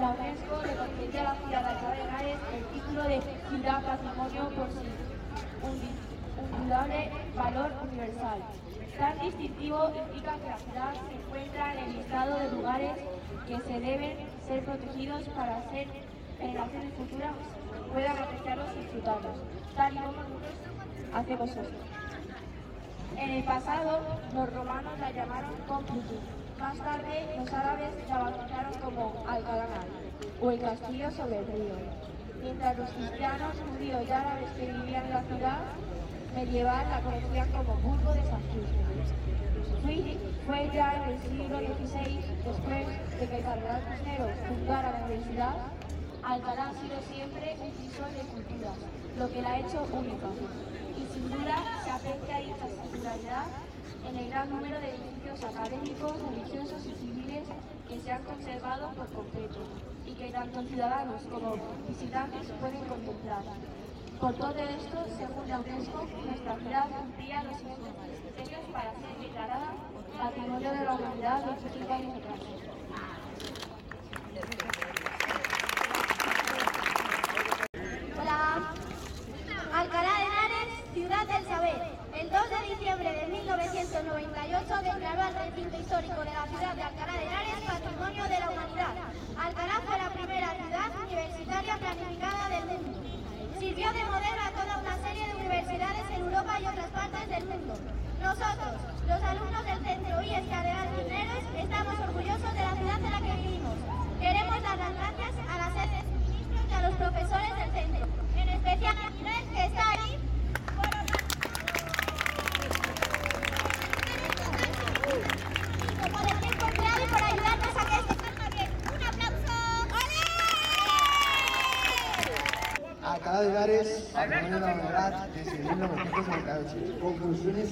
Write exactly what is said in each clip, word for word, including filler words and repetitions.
la UNESCO le concedió a la ciudad de Alcalá de Henares el título de Ciudad Patrimonio por su indudable valor universal. Tan distintivo implica que la ciudad se encuentra en el listado de lugares que se deben ser protegidos para hacer generaciones futuras puedan apreciarlos y disfrutarlos, tal y como nosotros hacemos hoy. En el pasado, los romanos la llamaron Complutum. Más tarde, los árabes la bautizaron como Alcalá o el castillo sobre el río. Mientras los cristianos, judíos y árabes que vivían en la ciudad medieval la conocían como Burgo de San Justo. Fue, fue ya en el siglo dieciséis, después de que el cardenal Cisneros fundara la universidad, Alcalá ha sido siempre un crisol de culturas, lo que la ha hecho única. Y sin duda se aprecia dicha singularidad en el gran número de edificios académicos, religiosos y civiles que se han conservado por completo y que tanto ciudadanos como visitantes pueden contemplar. Por todo esto, según la UNESCO, nuestra ciudad cumplía los criterios para ser declarada Patrimonio de la Humanidad veinticinco años atrás. Hola. Alcalá de Henares, ciudad del saber. El dos de diciembre de mil novecientos noventa y ocho declaró al recinto histórico de la ciudad de Alcalá de Henares Patrimonio de la Humanidad. Alcalá fue la primera ciudad universitaria planificada del mundo. Sirvió de modelo a toda una serie de universidades en Europa y otras partes del mundo. Nosotros, los alumnos del Centro I E S Cardenal Cisneros, estamos orgullosos de la ciudad en la que vivimos. Queremos dar las gracias a la sede de ministros y a los profesores del centro, en especial a Andrés, que está ahí, por como del tiempo empleado y por ayudarnos a que esto salga bien. ¡Un aplauso! Alcalá de Henares, Patrimonio de la Humanidad desde mil novecientos noventa y ocho. Conclusiones.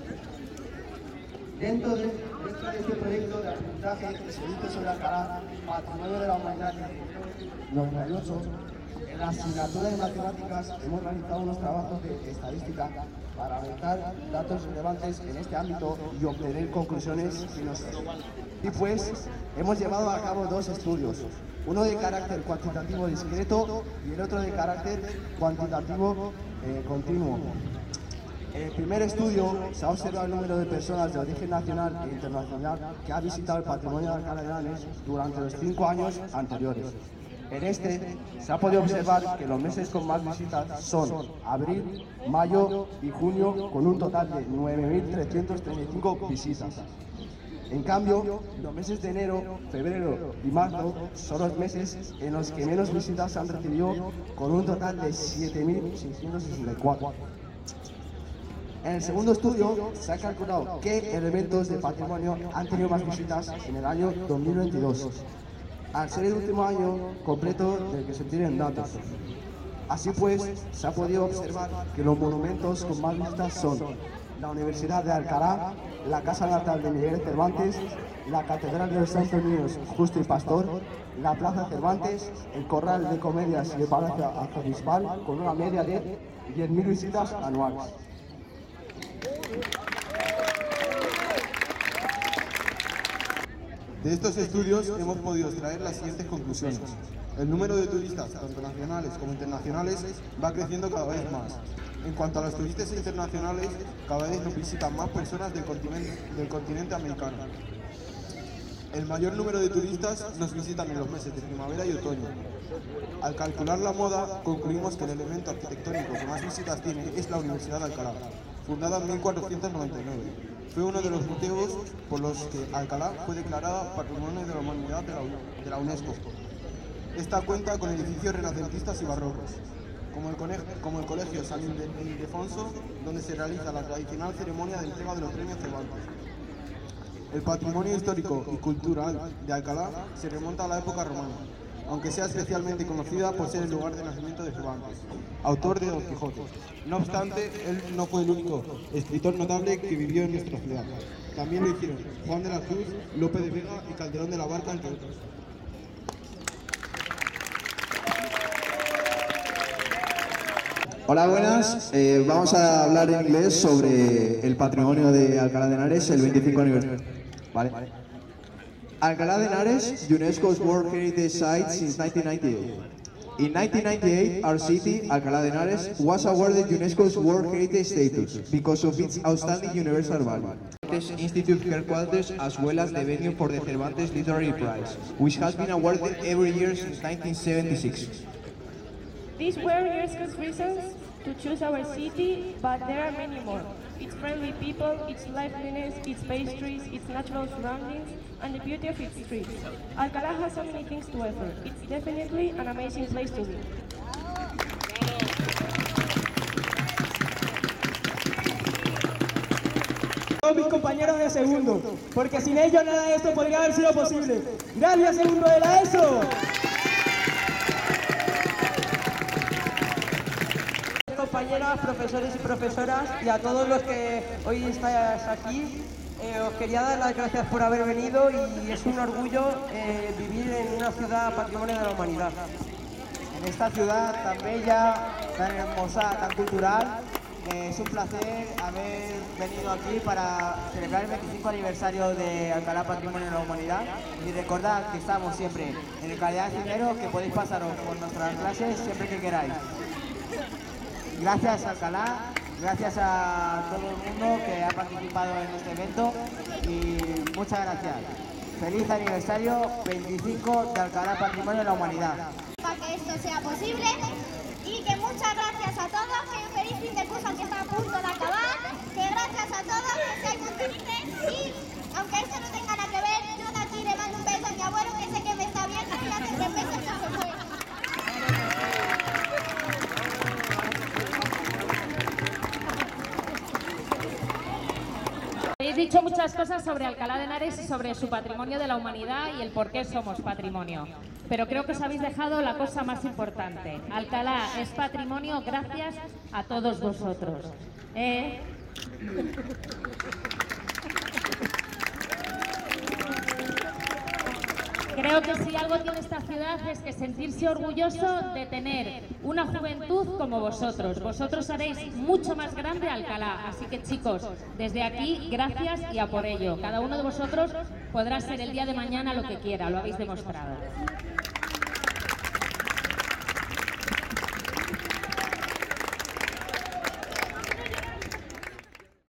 Dentro de, dentro de este proyecto de aprendizaje que se hizo sobre Alcalá, Patrimonio de la Humanidad desde mil novecientos noventa y ocho, en la asignatura de matemáticas hemos realizado unos trabajos de estadística para analizar datos relevantes en este ámbito y obtener conclusiones que nos... Y pues, hemos llevado a cabo dos estudios, uno de carácter cuantitativo discreto y el otro de carácter cuantitativo eh, continuo. En el primer estudio se ha observado el número de personas de origen nacional e internacional que ha visitado el patrimonio de Alcalá de Henares durante los cinco años anteriores. En este se ha podido observar que los meses con más visitas son abril, mayo y junio, con un total de nueve mil trescientas treinta y cinco visitas. En cambio, los meses de enero, febrero y marzo son los meses en los que menos visitas se han recibido, con un total de siete mil seiscientos sesenta y cuatro. En el segundo estudio se ha calculado qué elementos de patrimonio han tenido más visitas en el año dos mil veintidós, al ser el último año completo del que se tienen datos. Así pues, se ha podido observar que los monumentos con más visitas son la Universidad de Alcalá, la Casa Natal de Miguel Cervantes, la Catedral de los Santos Niños Justo y Pastor, la Plaza Cervantes, el Corral de Comedias y el Palacio Arzobispal, con una media de diez mil visitas anuales. De estos estudios hemos podido extraer las siguientes conclusiones. El número de turistas, tanto nacionales como internacionales, va creciendo cada vez más. En cuanto a los turistas internacionales, cada vez nos visitan más personas del continente, del continente americano. El mayor número de turistas nos visitan en los meses de primavera y otoño. Al calcular la moda, concluimos que el elemento arquitectónico que más visitas tiene es la Universidad de Alcalá, fundada en mil cuatrocientos noventa y nueve. Fue uno de los motivos por los que Alcalá fue declarada Patrimonio de la Humanidad de la, de la UNESCO. Esta cuenta con edificios renacentistas y barrocos, como el, como el Colegio San Ildefonso, donde se realiza la tradicional ceremonia de entrega de los premios Cervantes. El patrimonio histórico y cultural de Alcalá se remonta a la época romana, aunque sea especialmente conocida por ser el lugar de nacimiento de Cervantes, autor de Don Quijote. No obstante, él no fue el único escritor notable que vivió en nuestra ciudad. También lo hicieron Juan de la Cruz, Lope de Vega y Calderón de la Barca, entre otros. Hola, buenas. Eh, vamos a hablar en inglés sobre el patrimonio de Alcalá de Henares, el veinticinco aniversario. ¿Vale? Alcalá de Henares, UNESCO's World Heritage Site since nineteen ninety-eight. In nineteen ninety-eight, our city, Alcalá de Henares, was awarded UNESCO's World Heritage status because of its outstanding universal value. Cervantes Institute headquarters as well as the venue for the Cervantes Literary Prize, which has been awarded every year since nineteen seventy-six. These were UNESCO's reasons to choose our city, but there are many more. Its friendly people, its liveliness, its pastries, its natural surroundings, and the beauty of its streets. Alcalá has so many things to offer. It's definitely an amazing place to be. Todos mis compañeros de segundo, porque sin ellos nada de esto podría haber sido posible. ¡Gracias, segundo de la ESO! Compañeras, profesores y profesoras, y a todos los que hoy estáis aquí, eh, os quería dar las gracias por haber venido y es un orgullo eh, vivir en una ciudad patrimonio de la humanidad. En esta ciudad tan bella, tan hermosa, tan cultural, eh, es un placer haber venido aquí para celebrar el veinticinco aniversario de Alcalá Patrimonio de la Humanidad y recordad que estamos siempre en el calidad de dinero, que podéis pasaros por nuestras clases siempre que queráis. Gracias Alcalá, gracias a todo el mundo que ha participado en este evento y muchas gracias. Feliz aniversario veinticinco de Alcalá Patrimonio de la Humanidad. Para que esto sea posible y que muchas gracias a todos, que feliz fin de curso que está a punto de acabar, que gracias a todos, que seáis muy felices y aunque esto no tenga nada que ver, yo de aquí le mando un beso a mi abuelo que sé que me está viendo y hace tres meses que se fue. Habéis dicho muchas cosas sobre Alcalá de Henares y sobre su patrimonio de la humanidad y el por qué somos patrimonio. Pero creo que os habéis dejado la cosa más importante. Alcalá es patrimonio gracias a todos vosotros. ¿Eh? Creo que si algo tiene esta ciudad es que sentirse orgulloso de tener una juventud como vosotros. Vosotros haréis mucho más grande Alcalá. Así que chicos, desde aquí, gracias y a por ello. Cada uno de vosotros podrá ser el día de mañana lo que quiera, lo habéis demostrado.